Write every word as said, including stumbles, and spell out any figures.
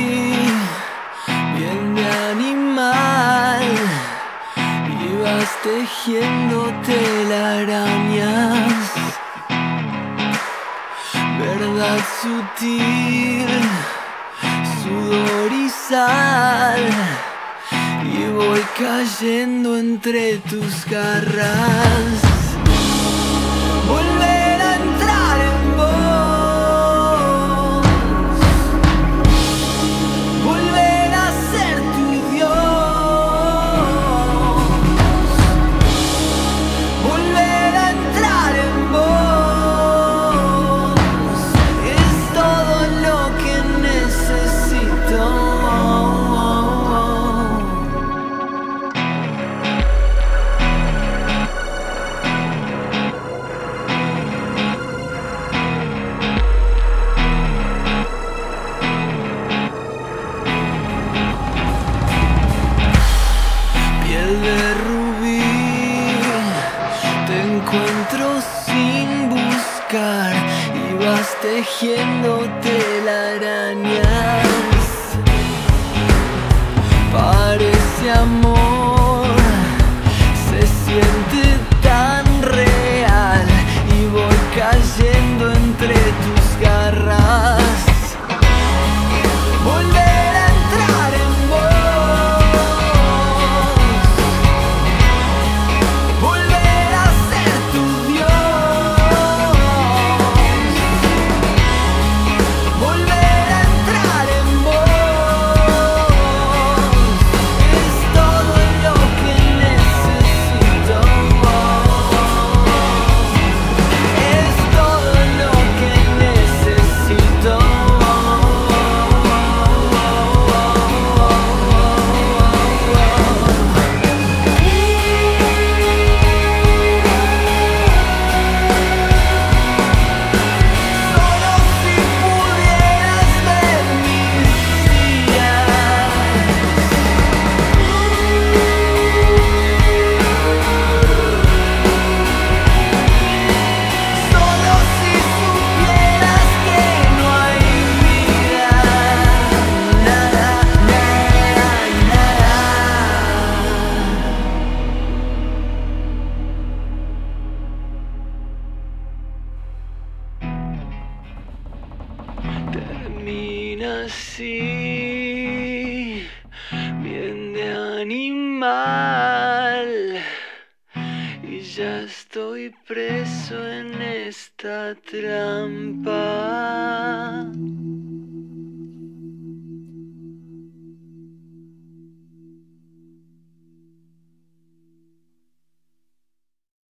bien de animal, ibas tejiendo telarañas, verdad sutil, sudor y sal, y voy cayendo entre tus garras. Volver a entrar en vos, volver a ser tu Dios, volver a entrar en vos, es todo lo que necesito. De rubí, te encuentro sin buscar y vas tejiendo telarañas. Parece amor, se siente tan real y voy cayendo entre tus garras. Volver a entrar en termina así, bien de animal, y ya estoy preso en esta trampa.